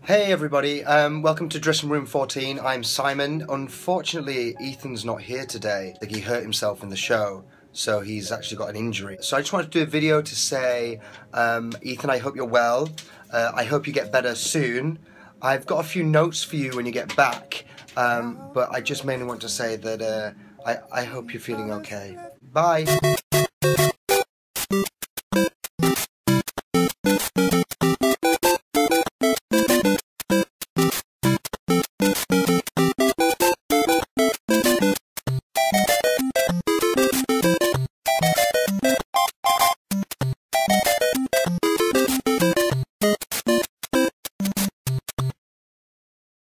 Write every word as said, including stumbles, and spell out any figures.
Hey everybody, um, welcome to Dressing Room fourteen. I'm Simon. Unfortunately, Ethan's not here today. Like, he hurt himself in the show, so he's actually got an injury. So I just wanted to do a video to say, um, Ethan, I hope you're well. Uh, I hope you get better soon. I've got a few notes for you when you get back, um, but I just mainly want to say that uh, I, I hope you're feeling okay. Bye.